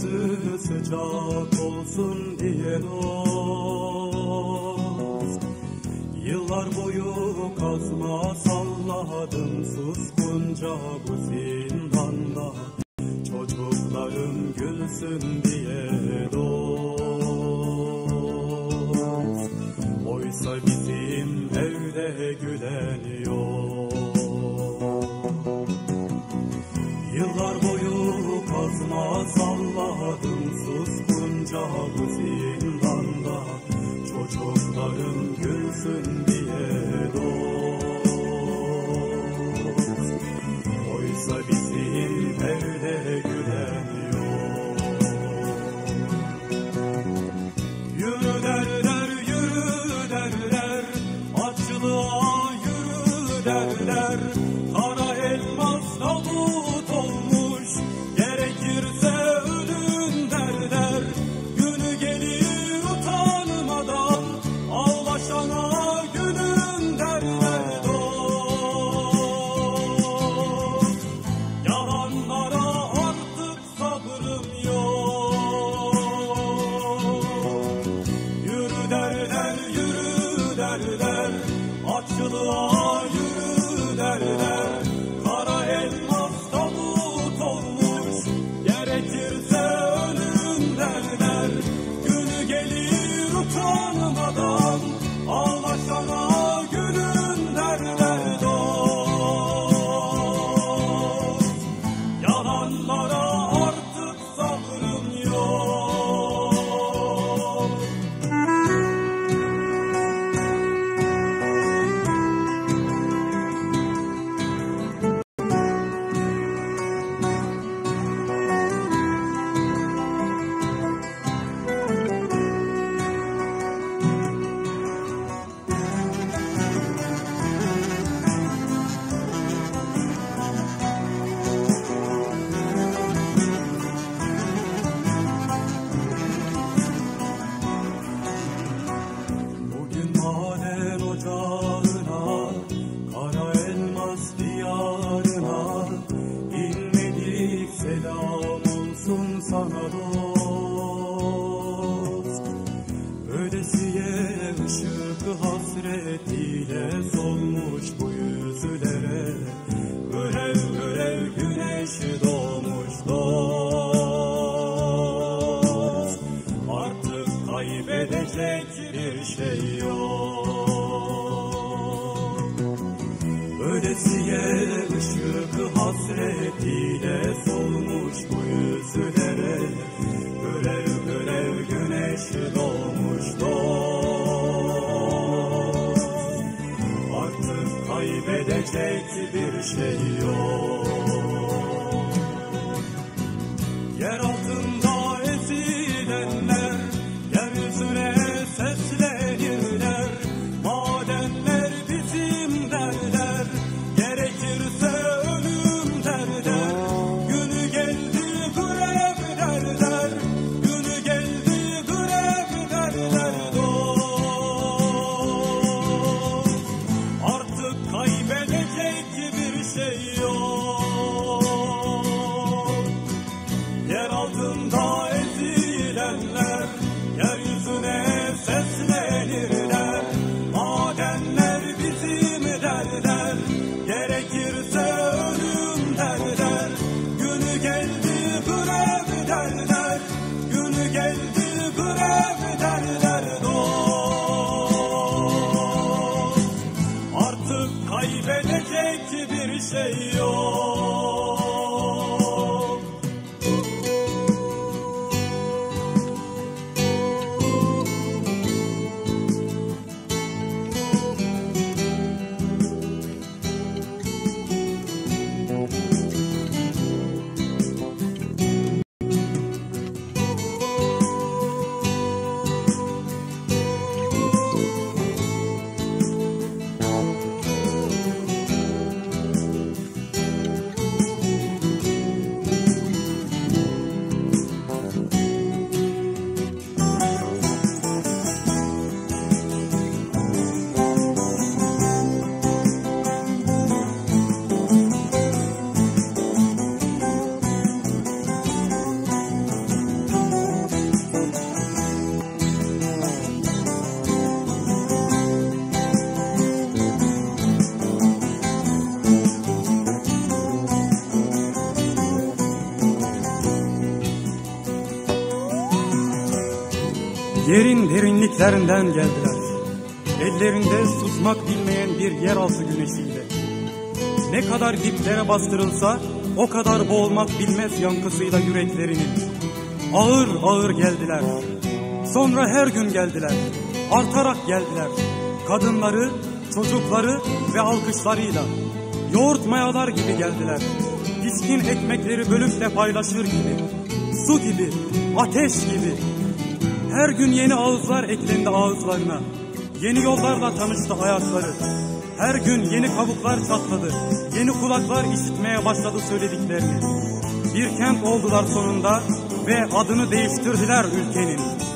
yüzü sıcak olsun diye dost. Yıllar boyu kazma salladım suskunca bu zindanda, çocuklarım gülsün diye dost. Oysa bizim evde gülen yok. Yıllar boyu kazma salladım suskunca bu zindanda, çocuklarım gülsün diye dost. Oysa bizim evde gülen yok. Yürü derler, yürü derler, açlığa yürü derler. Kara elmas tabut olmuş, gerekirse ölün derler. Günü gelir utanmadan, ağlaşana gülün derler dost. Yalanlara artık sabrım yok. Yürü derler, yürü derler, açlığa yürü derler. Kara elmas tabut olmuş, gerekirse ölüm derler. Günü gelir utanmadan, ağlaşana gülün derler dost. Yalanlara artık sabrım yok. Bugün maden ocağına, kara elmas diyarına inmedik, selam olsun sana dost. Ödesiye ışık hasretiyle solmuş bu yüzlere, görev görev güneş doğmuş dost. Artık kaybedecek bir şey yok. Ödesiye ışık hasretiyle solmuş bu yüzlere, görev görev güneş doğmuş dost. Artık kaybedecek bir şey yok. Yer altında ezilenler yeryüzüne seslenirler. Madenler bizim derler, gerekirse ölüm derler. Günü geldi grev derler, günü geldi grev derler dost. Artık kaybedecek bir şey yok. Yerin derinliklerinden geldiler. Ellerinde susmak bilmeyen bir yeraltı güneşiyle. Ne kadar diplere bastırılsa o kadar boğulmak bilmez yankısıyla yüreklerinin. Ağır ağır geldiler. Sonra her gün geldiler. Artarak geldiler. Kadınları, çocukları ve alkışlarıyla. Yoğurt mayalar gibi geldiler. Pişkin ekmekleri bölüp de paylaşır gibi. Su gibi, ateş gibi. Her gün yeni ağızlar eklendi ağızlarına. Yeni yollarla tanıştı hayatları. Her gün yeni kabuklar çatladı. Yeni kulaklar işitmeye başladı söylediklerini. Bir kent oldular sonunda ve adını değiştirdiler ülkenin.